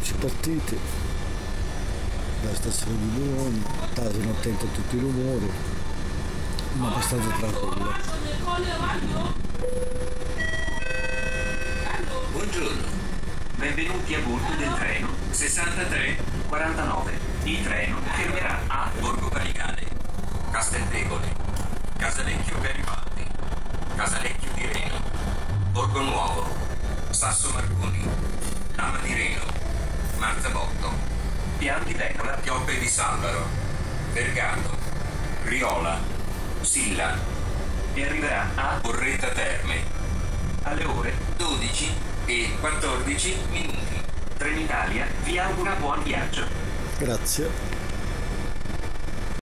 eccoci partiti dalla stazione di Livorno. Sono attento a tutti i rumori, ma abbastanza tranquillo. Buongiorno, benvenuti a bordo del treno 6349. Il treno fermerà a Borgo Panigale, Casteldevole, Casalecchio Garibaldi, Casalecchio di Reno, Borgo Nuovo, Sasso Marconi, Lama di Reno, Marzabotto, Pian di Vendola, Pioppe di Salvaro, Vergato, Riola, Silla e arriverà a Porretta Terme alle ore 12 e 14 minuti. Trenitalia vi augura buon viaggio. Grazie.